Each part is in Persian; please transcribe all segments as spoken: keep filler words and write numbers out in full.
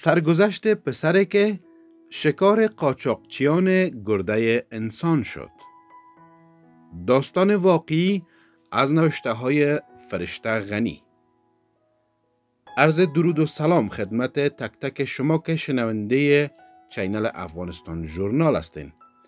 سرگذشت پسری که شکار قاچاقچیان گرده انسان شد. داستان واقعی از نوشته های فرشته غنی. عرض درود و سلام خدمت تک تک شما که شنونده چینل افغانستان ژورنال هستین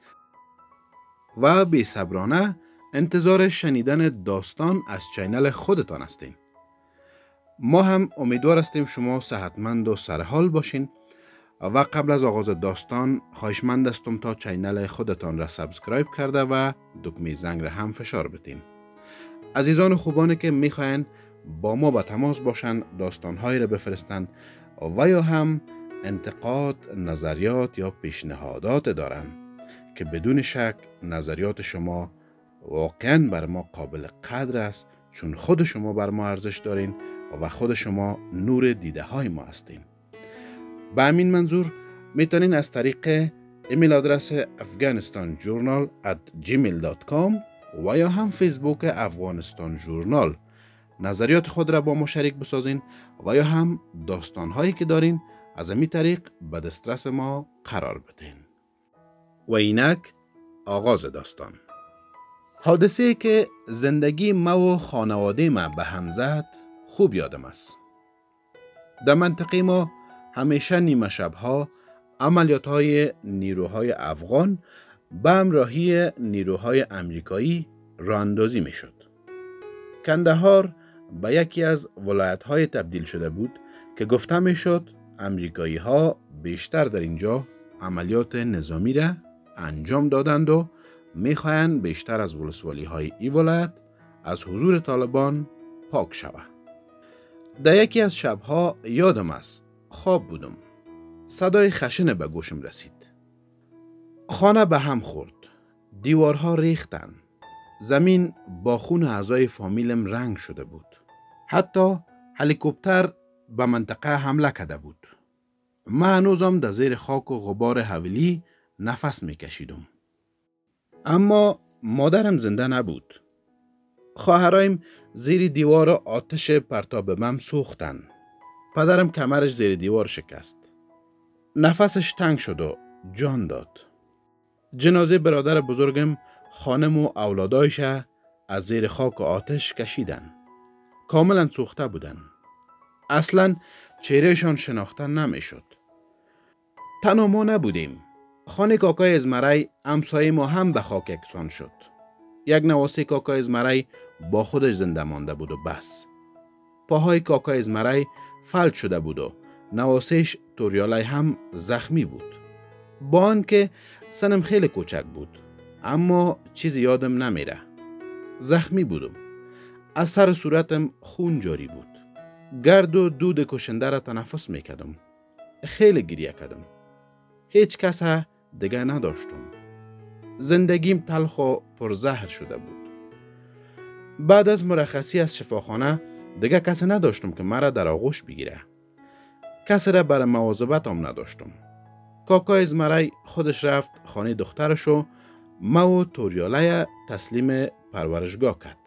و بی صبرانه انتظار شنیدن داستان از چینل خودتان هستین. ما هم امیدوار هستیم شما صحتمند و سرحال باشین و قبل از آغاز داستان خواهشمند هستم تا چینل خودتان را سابسکرایب کرده و دکمه زنگ را هم فشار بدین. عزیزان خوبانی که میخواین با ما به تماس باشن، داستانهایی را بفرستن و یا هم انتقاد، نظریات یا پیشنهادات دارن که بدون شک نظریات شما واقعا بر ما قابل قدر است، چون خود شما بر ما ارزش دارین و خود شما نور دیده های ما هستین. به همین منظور میتونین از طریق ایمیل آدرس افغانستان جورنال ات جیمیل دات کام و یا هم فیسبوک افغانستان ژورنال نظریات خود را با ما شریک بسازین و یا هم داستان هایی که دارین از همین طریق به دسترس ما قرار بدین. و اینک آغاز داستان. حادثه که زندگی ما و خانواده ما به هم زد خوب یادم است. در منطقه ما همیشه نیمه شبها عملیات های نیروهای افغان به همراهی نیروهای امریکایی راه اندازی می شد. کندهار به یکی از ولایت های تبدیل شده بود که گفته می شد امریکایی ها بیشتر در اینجا عملیات نظامی را انجام دادند و می خواهند بیشتر از ولسوالی های ای ولایت از حضور طالبان پاک شود. در یکی از شبها یادم است خواب بودم. صدای خشن به گوشم رسید. خانه به هم خورد. دیوارها ریختن. زمین با خون اعضای فامیلم رنگ شده بود. حتی هلیکوپتر به منطقه حمله کرده بود. من هنوزم در زیر خاک و غبار حویلی نفس میکشیدم. اما مادرم زنده نبود. خواهرایم زیر دیوار آتش پرتاب بم سوختن. پدرم کمرش زیر دیوار شکست. نفسش تنگ شد و جان داد. جنازه برادر بزرگم خانم و اولادایش از زیر خاک و آتش کشیدن. کاملا سوخته بودن. اصلا چهرهشان شناخته نمی شد. تنها ما نبودیم. خانه کاکای ازمرای همسایه ما هم به خاک یکسان شد. یک نواسه کاکای ازمرای با خودش زنده مانده بود و بس. پاهای کاکای ازمرای فلج شده بود و نواسهش توریالای هم زخمی بود. با آنکه سنم خیلی کوچک بود، اما چیزی یادم نمیره. زخمی بودم. از سر صورتم خون جاری بود. گرد و دود کشنده را تنفس میکردم. خیلی گریه کردم. هیچ کس دیگه نداشتم. زندگیم تلخ و پرزهر شده بود. بعد از مرخصی از شفاخانه دیگه کسی نداشتم که مرا در آغوش بگیره. کسی را برای مواظبت هم نداشتم. کاکای ازمرای خودش رفت خانه دخترش و ما و توریاله تسلیم پرورشگاه کرد.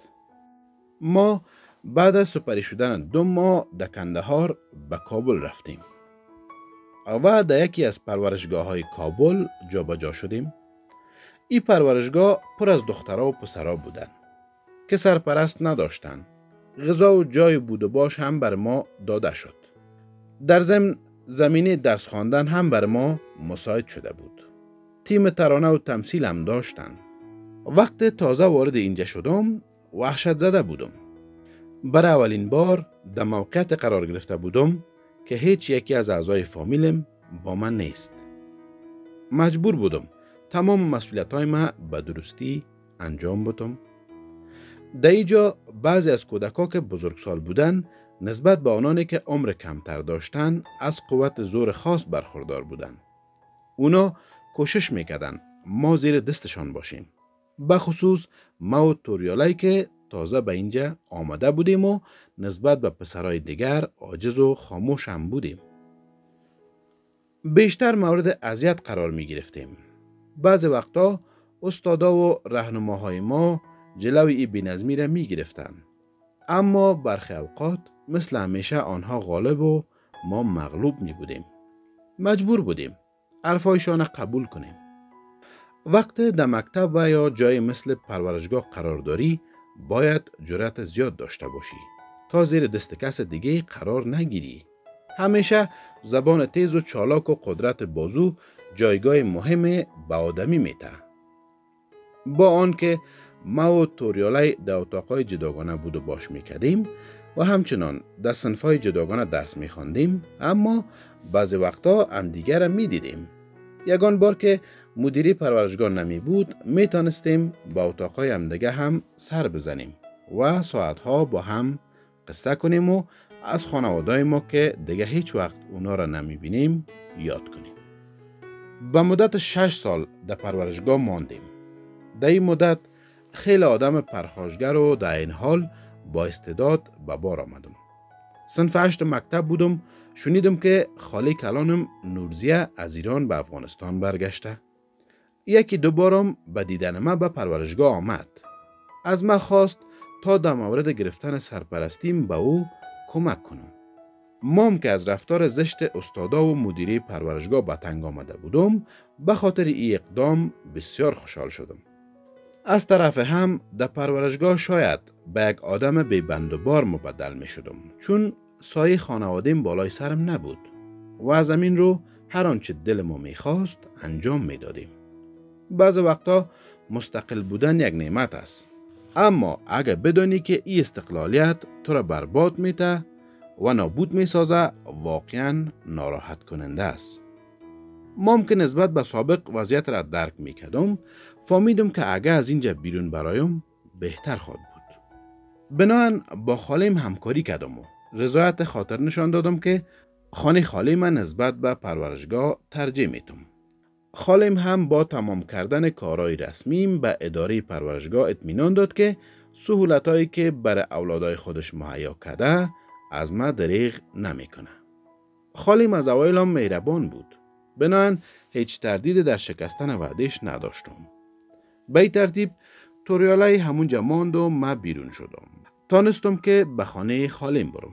ما بعد از سپری شدن دو ماه در کندهار به کابل رفتیم و در یکی از پرورشگاه های کابل جا به جا شدیم. این پرورشگاه پر از دخترها و پسرها بودن که سرپرست نداشتن. غذا و جای بود و باش هم بر ما داده شد. در ضمن زمینه درس خواندن هم بر ما مساعد شده بود. تیم ترانه و تمثیل هم داشتن. وقت تازه وارد اینجا شدم وحشت زده بودم. برای اولین بار در موقعیت قرار گرفته بودم که هیچ یکی از اعضای فامیلم با من نیست. مجبور بودم تمام مسئولیت‌های ما به درستی انجام بدم. در اینجا بعضی از کودک‌ها که بزرگسال بودن نسبت به آنانی که عمر کمتر داشتن از قوت زور خاص برخوردار بودن. اونا کوشش میکردن ما زیر دستشان باشیم. به خصوص ما و توریالای که تازه به اینجا آمده بودیم و نسبت به پسرای دیگر عاجز و خاموش هم بودیم. بیشتر مورد اذیت قرار می گرفتیم. بعضی وقتا استادا و راهنماهای ما جلوی این بی‌نظمی را می گرفتن. اما برخی اوقات مثل همیشه آنها غالب و ما مغلوب می بودیم. مجبور بودیم حرفایشان قبول کنیم. وقت در مکتب و یا جای مثل پرورشگاه قرار داری باید جرأت زیاد داشته باشی تا زیر دست کس دیگه قرار نگیری. همیشه زبان تیز و چالاک و قدرت بازو جایگاه مهم به آدمی میته. با آنکه ما و توریالی در اتاقای جداگانه بود و باش میکردیم و همچنان در صنفای جداگانه درس میخواندیم، اما بعضی وقتا هم دیگر را میدیدیم. یگان بار که مدیری پرورشگاه نمی بود میتونستیم با اتاقای همدیگه هم سر بزنیم و ساعتها با هم قصه کنیم و از خانواده‌های ما که دیگه هیچ وقت اونا را نمی بینیم یاد کنیم. به مدت شش سال در پرورشگاه ماندیم. در این مدت خیلی آدم پرخاشگر و در این حال با استعداد به بار آمدم. صنف هشت مکتب بودم، شنیدم که خاله کلانم نورزیه از ایران به افغانستان برگشته. یکی دو بارم به دیدن ما به پرورشگاه آمد. از ما خواست تا در مورد گرفتن سرپرستیم به او کمک کنم. مام که از رفتار زشت استادا و مدیری پرورشگاه به تنگ آمده بودم، به خاطر این اقدام بسیار خوشحال شدم. از طرف هم در پرورشگاه شاید به یک آدم بی بند و بار مبدل می شدم، چون سایه خانوادیم بالای سرم نبود و از همین رو هر آنچه دل ما می خواست انجام می دادیم. بعض وقتا مستقل بودن یک نعمت است، اما اگر بدانی که این استقلالیت تو را برباد میته و نابود می سازه، واقعا ناراحت کننده است. ممکن نسبت به سابق وضعیت را درک می کردم، فهمیدم که اگر از اینجا بیرون برایم بهتر خواهد بود. بنابراین با خالیم همکاری کردم و رضایت خاطر نشان دادم که خانه خاله من نسبت به پرورشگاه ترجیح میتم. خالیم هم با تمام کردن کارهای رسمیم به اداره پرورشگاه اطمینان داد که سهولتایی که برای اولادای خودش مهیا کرده از ما دریغ نمیکنه. خالیم از اوایل هم مهربان بود. بنابراین هیچ تردید در شکستن وعدهش نداشتم. به این ترتیب توریالی همونجا ماند و ما بیرون شدم. تانستم که به خانه خالیم برم.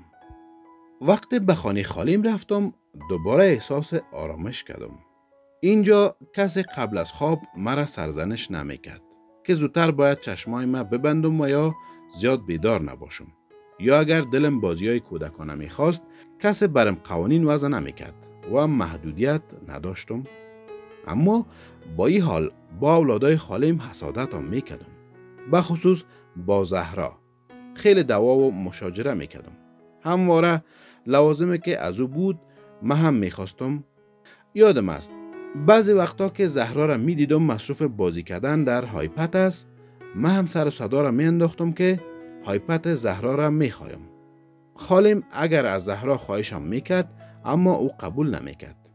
وقتی به خانه خالیم رفتم دوباره احساس آرامش کردم. اینجا کسی قبل از خواب مرا سرزنش نمیکرد که زودتر باید چشمای ما ببندم و یا زیاد بیدار نباشم، یا اگر دلم بازیای کودکانه میخواست کسی برم قوانین وضع نمیکرد و محدودیت نداشتم. اما با این حال با اولادای خالیم حسادت هم میکردم، بخصوص با زهرا. خیلی دعوا و مشاجره میکردم. همواره لوازمی که از او بود من هم میخواستم. یادم است بعضی وقتا که زهرا را میدیدم مصروف بازی کردن در هایپد است، من هم سر صدا را میانداختم که هایپد زهرا را میخوایم. خالیم اگر از زهرا خواهشم میکرد، اما او قبول نمیکرد.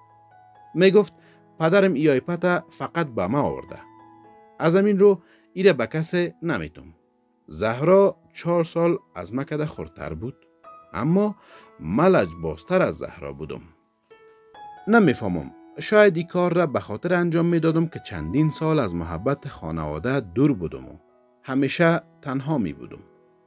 میگفت پدرم ای هایپد فقط به ما آورده، از همین رو ایره به کسی نمیتم. زهرا چهار سال از ما کده خورتر بود، اما ملج بازتر از زهرا بودم. نمیفهمم، شاید این کار را به خاطر انجام میدادم که چندین سال از محبت خانواده دور بودم و همیشه تنها می بودم.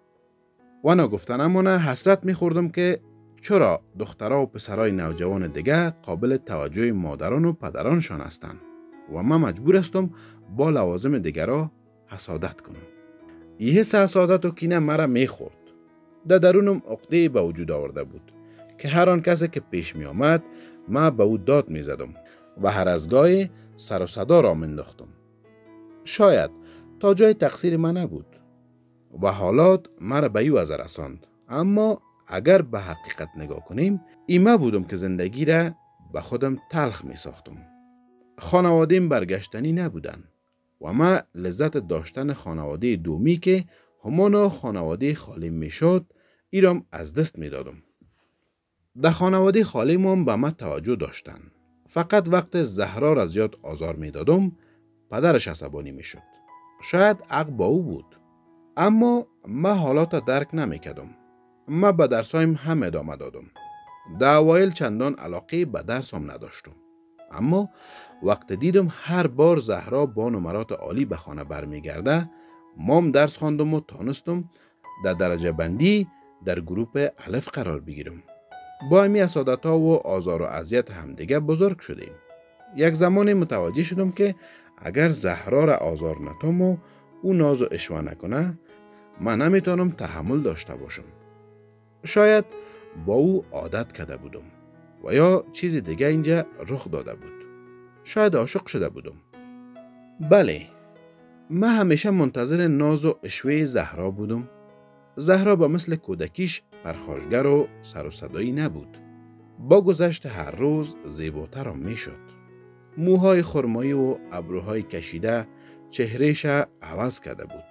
و نگفتنمونه حسرت می خوردم که چرا دخترها و پسرای نوجوان دیگه قابل توجه مادران و پدرانشان هستند و من مجبور هستم با لوازم دیگرها حسادت کنم. این حس حسادت و کینه مرا می خورد. در درونم عقده به وجود آورده بود که هر آن کسی که پیش می آمد من به او داد می زدم و هر از گاهی سر و صدا را منداختم. شاید تا جای تقصیر من نبود و حالات مرا به این وضع رساند، اما اگر به حقیقت نگاه کنیم ایمه بودم که زندگی را به خودم تلخ می ساختم. خانوادیم برگشتنی نبودن و من لذت داشتن خانواده دومی که همانا خانواده خالیم می شد ایرام از دست می دادم. در خانواده خالیم هم به من توجه داشتن. فقط وقت زهرا را زیاد آزار می دادم پدرش عصبانی می شد. شاید حق با او بود، اما من حالات درک نمی کردم. من به درسایم هم ادامه دادم. در اوایل چندان علاقه به درسم نداشتم، اما وقت دیدم هر بار زهرا با نمرات عالی به خانه برمیگرده، مام درس خواندم و تانستم در درجه بندی در گروپ الف قرار بگیرم. با امی اسادت‌ها و آزار و اذیت همدیگه بزرگ شدیم. یک زمانی متوجه شدم که اگر زهرا را آزار نتم و او ناز و اشوه نکنه، من نمیتونم تحمل داشته باشم. شاید با او عادت کرده بودم و یا چیز دیگه اینجا رخ داده بود. شاید عاشق شده بودم. بله، من همیشه منتظر ناز و اشوه زهرا بودم. زهرا با مثل کودکیش پرخاشگر و سر و صدایی نبود. با گذشت هر روز زیباتر هم می شد. موهای خرمایی و ابروهای کشیده چهرهش عوض کرده بود.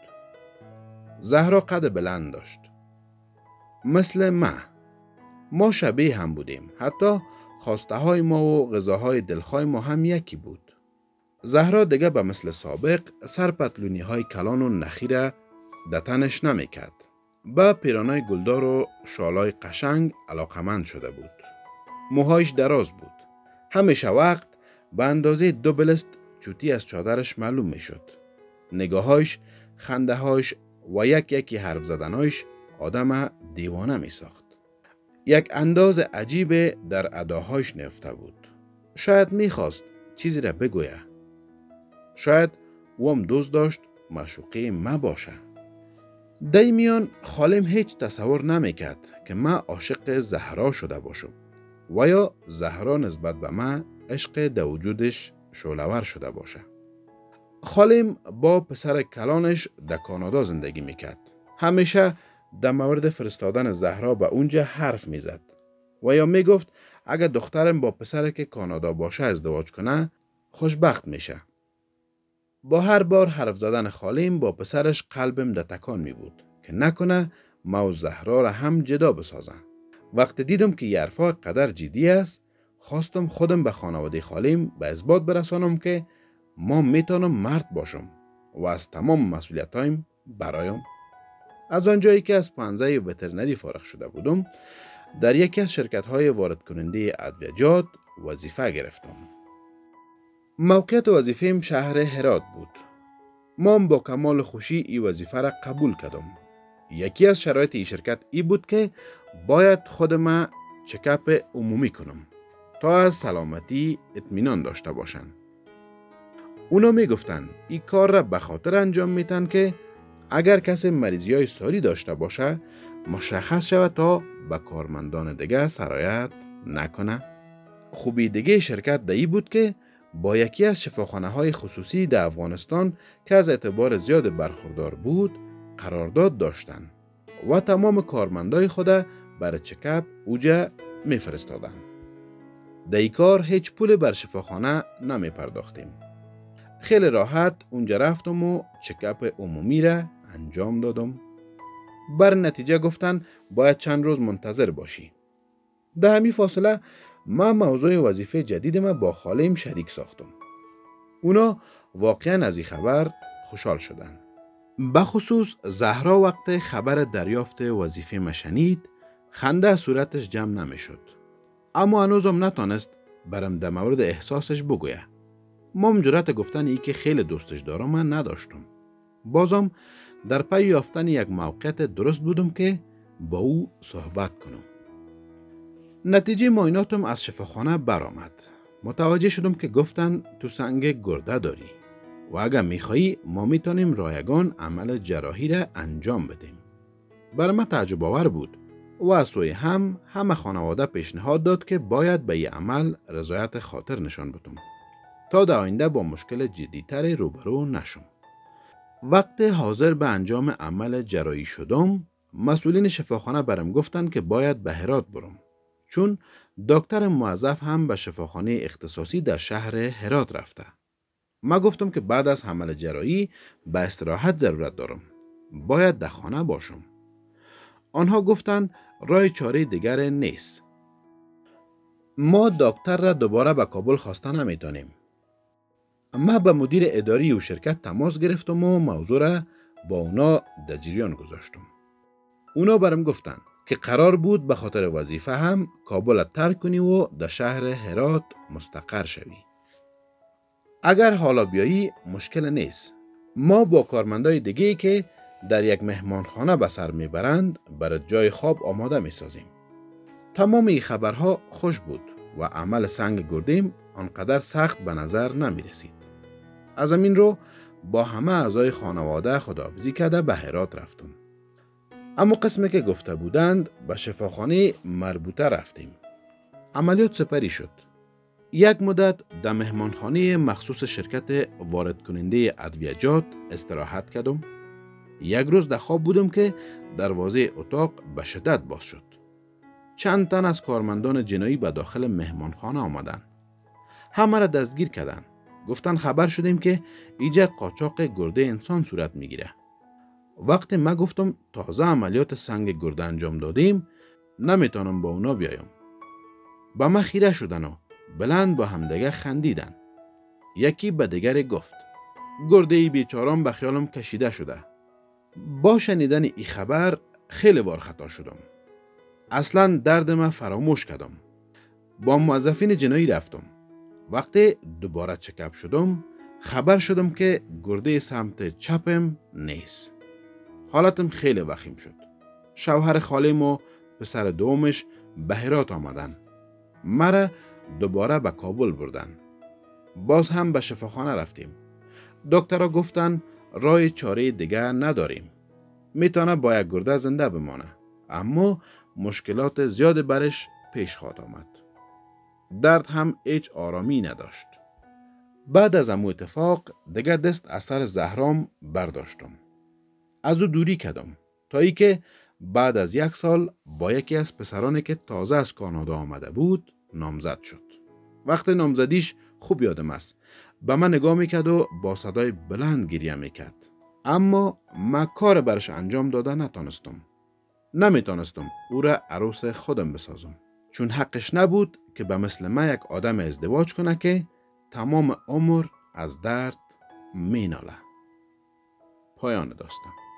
زهرا قد بلند داشت. مثل ما. ما شبیه هم بودیم. حتی خواسته های ما و غذاهای دلخواه ما هم یکی بود. زهرا دیگه به مثل سابق سر پتلونی های کلان و نخیره دتنش نمی کرد. با پیرانای گلدار و شالای قشنگ علاقمند شده بود. موهایش دراز بود. همیشه وقت به اندازه دو بلست چوتی از چادرش معلوم می شد. نگاهایش، خندهایش و یک یکی حرف زدنهایش آدم دیوانه می ساخت. یک انداز عجیب در اداهایش نفته بود. شاید می خواست چیزی را بگویه. شاید او هم دوست داشت معشوقه ما باشه. دی میان خالم هیچ تصور نمی کرد که من عاشق زهرا شده باشم و یا زهرا نسبت به من عشق در وجودش شعله‌ور شده باشه. خالم با پسر کلانش در کانادا زندگی میکرد. همیشه در مورد فرستادن زهرا به اونجا حرف میزد و یا میگفت اگر دخترم با پسر که کانادا باشه ازدواج کنه خوشبخت میشه. با هر بار حرف زدن خالم با پسرش قلبم در تکان می بود که نکنه ما و زهرا را هم جدا بسازم. وقتی دیدم که یه حرفا قدر جدی است، خواستم خودم به خانواده خالم به اثبات برسانم که ما میتونم مرد باشم و از تمام مسئولیتایم برایم. از آنجایی که از پانزه وترنری فارغ شده بودم، در یکی از شرکت‌های وارد کننده ادویه‌جات وظیفه گرفتم. موقعیت وظیفه‌ام شهر هرات بود. من با کمال خوشی این وظیفه را قبول کردم. یکی از شرایط این شرکت ای بود که باید خودم چکاپ عمومی کنم تا از سلامتی اطمینان داشته باشن. اونا می گفتن این کار را به خاطر انجام میتن که اگر کسی مریضی های ساری داشته باشه مشخص شود تا به کارمندان دیگه سرایت نکنه. خوبی دیگه شرکت دایی بود که با یکی از شفاخانه های خصوصی در افغانستان که از اعتبار زیاد برخوردار بود قرارداد داشتن و تمام کارمندای خود برای چکاپ اوجا می فرستادن. در این کار هیچ پول بر شفاخانه نمی پرداختیم. خیلی راحت اونجا رفتم و چکاپ عمومی را انجام دادم. بر نتیجه گفتن باید چند روز منتظر باشی. در همین فاصله من موضوع وظیفه جدید ما با خالم شریک ساختم. اونا واقعا از این خبر خوشحال شدن. بخصوص زهرا وقت خبر دریافت وظیفه ما شنید خنده از صورتش جمع نمی شد. اما هنوزم نتانست برم در مورد احساسش بگویه. ما جرأت گفتن ای که خیلی دوستش دارم من نداشتم. بازم در پی یافتن یک موقعیت درست بودم که با او صحبت کنم. نتیجه معایناتم از شفاخانه برآمد. متوجه شدم که گفتن تو سنگ گرده داری و اگر میخوایی ما میتونیم رایگان عمل جراحی را انجام بدیم. برای من تعجب آور بود و از سوی هم همه خانواده پیشنهاد داد که باید به این عمل رضایت خاطر نشان بدم تا در آینده با مشکل جدی‌تر روبرو نشم. وقت حاضر به انجام عمل جراحی شدم، مسئولین شفاخانه برم گفتن که باید به هرات برم، چون دکتر موظف هم به شفاخانه اختصاصی در شهر هرات رفته. ما گفتم که بعد از عمل جراحی به استراحت ضرورت دارم. باید در خانه باشم. آنها گفتن راه چاره دیگر نیست. ما دکتر را دوباره به کابل خواسته نمیتونیم. ما به مدیر اداری و شرکت تماس گرفتم و موضوع را با اونا در جریان گذاشتم. اونا برام گفتن که قرار بود به خاطر وظیفه هم کابل ترک کنی و در شهر هرات مستقر شوی. اگر حالا بیایی مشکل نیست. ما با کارمندای دیگه که در یک مهمانخانه به سر میبرند برای جای خواب آماده میسازیم. تمام این خبرها خوش بود و عمل سنگ گردیم آنقدر سخت به نظر نمی رسید. از همین رو با همه اعضای خانواده خداحافظی کرده به هرات رفتم. اما قسمی که گفته بودند به شفاخانه مربوطه رفتیم. عملیات سپری شد. یک مدت در مهمانخانه مخصوص شرکت وارد کننده ادویجات استراحت کردم. یک روز در خواب بودم که دروازه اتاق به شدت باز شد. چند تن از کارمندان جنایی به داخل مهمانخانه آمدند. همه را دستگیر کردند. گفتن خبر شدیم که اینجا قاچاق گرده انسان صورت میگیره. وقتی ما گفتم تازه عملیات سنگ گرده انجام دادیم، نمیتونم با اونا بیایم. با ما خیره شدن و بلند با همدیگه خندیدن. یکی به دیگر گفت گرده ای بیچارم به خیالم کشیده شده. با شنیدن این خبر خیلی وار خطا شدم. اصلا درد من فراموش کردم. با موظفین جنایی رفتم. وقتی دوباره چکپ شدم خبر شدم که گرده سمت چپم نیست. حالتم خیلی وخیم شد. شوهر خالیم و پسر دومش به هرات آمدن. مرا دوباره به کابل بردن. باز هم به شفاخانه رفتیم. دکترها گفتن راه چاره دیگه نداریم. میتونه با یک گرده زنده بمانه. اما مشکلات زیاد برش پیش خواهد آمد. درد هم هیچ آرامی نداشت. بعد از امو اتفاق دیگه دست از سر زهرام برداشتم. از او دوری کردم تا ای که بعد از یک سال با یکی از پسرانی که تازه از کانادا آمده بود نامزد شد. وقت نامزدیش خوب یادم است. به من نگاه میکرد و با صدای بلند گریه میکرد. اما من کار برش انجام داده نتانستم. نمیتونستم او را عروس خودم بسازم. چون حقش نبود که به مثل من یک آدم ازدواج کنه که تمام عمر از درد میناله. پایان داستان.